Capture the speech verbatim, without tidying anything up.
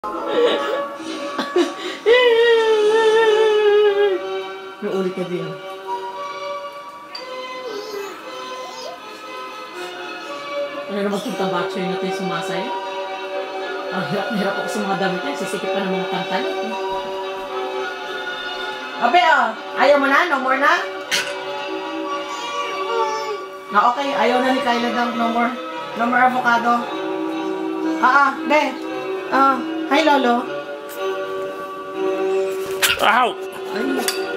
May ulit ka din. Ano naman kung tabatsoy natin sumasaya? Ang hirap-hirap ako sa mga damit niya. Sisikip pa ng mga pantalon. Abe, oh. Ayaw mo na? No more na? Na okay. Ayaw na ni Kyla ng no more. No more avocado. Ah, ah. Be. Ah. Hi, Lolo. Ow! Ay.